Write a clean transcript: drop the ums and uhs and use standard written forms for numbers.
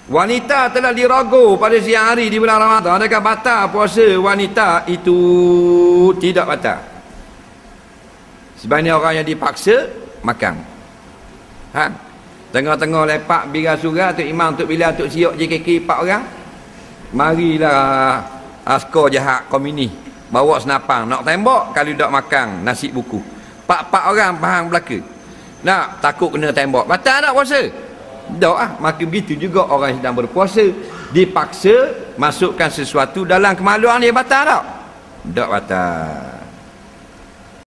Wanita telah diragu pada siang hari di bulan Ramadan, adakah batal puasa wanita? Itu tidak batal. Sebenarnya orang yang dipaksa makan. Tengah-tengah lepak bira surah Tok Imam Tok Bilal Tok Siok JKK 4 orang. Marilah askar jahat komuni bawa senapang nak tembak kalau tak makan nasi buku. 4 orang bahang belaka. Nak takut kena tembak. Batal tak puasa? Tak. Maka begitu juga orang yang sedang berpuasa dipaksa masukkan sesuatu dalam kemaluan dia, batal tak? Tak batal.